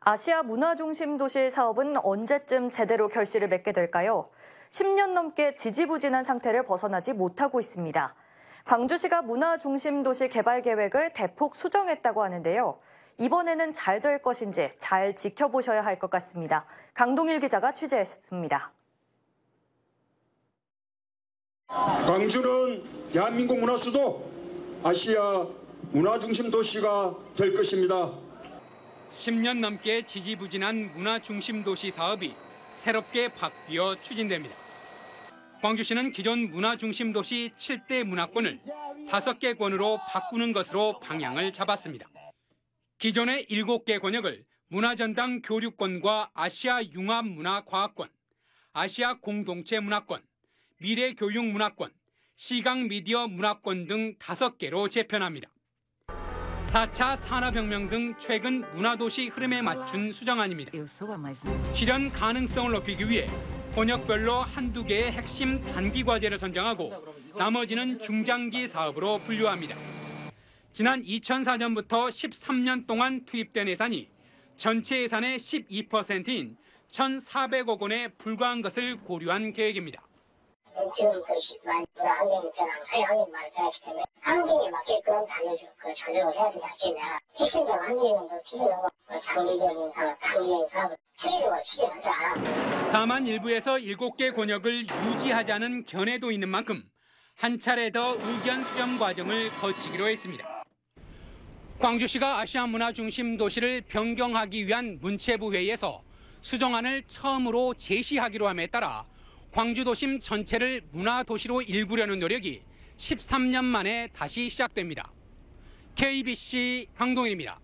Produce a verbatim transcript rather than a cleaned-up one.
아시아 문화중심 도시 사업은 언제쯤 제대로 결실을 맺게 될까요? 십 년 넘게 지지부진한 상태를 벗어나지 못하고 있습니다. 광주시가 문화중심 도시 개발 계획을 대폭 수정했다고 하는데요. 이번에는 잘 될 것인지 잘 지켜보셔야 할 것 같습니다. 강동일 기자가 취재했습니다. 광주는 대한민국 문화 수도, 아시아 문화중심 도시가 될 것입니다. 십 년 넘게 지지부진한 문화중심 도시 사업이 새롭게 바뀌어 추진됩니다. 광주시는 기존 문화중심 도시 칠 대 문화권을 다섯 개 권으로 바꾸는 것으로 방향을 잡았습니다. 기존의 일곱 개 권역을 문화전당 교류권과 아시아 융합문화과학권, 아시아 공동체 문화권, 미래교육문화권, 시각미디어 문화권 등 다섯 개로 재편합니다. 사 차 산업혁명 등 최근 문화도시 흐름에 맞춘 수정안입니다. 실현 가능성을 높이기 위해 권역별로 한두 개의 핵심 단기 과제를 선정하고 나머지는 중장기 사업으로 분류합니다. 지난 이천사 년부터 십삼 년 동안 투입된 예산이 전체 예산의 십이 퍼센트인 천사백억 원에 불과한 것을 고려한 계획입니다. 지금 그 환경이 변하고 사회 환경이 많이 변했기 때문에 환경에 맞게끔 달려주 그 조정을 해야 되지 않겠냐. 핵심적 환경도 추진하고 장기적인 사업, 단기적인 사업을 체계적으로 추진하자. 다만 일부에서 일곱 개 권역을 유지하자는 견해도 있는 만큼 한 차례 더 의견 수렴 과정을 거치기로 했습니다. 광주시가 아시아 문화중심 도시를 변경하기 위한 문체부 회의에서 수정안을 처음으로 제시하기로 함에 따라 광주도심 전체를 문화도시로 일구려는 노력이 십삼 년 만에 다시 시작됩니다. 케이비씨 강동일입니다.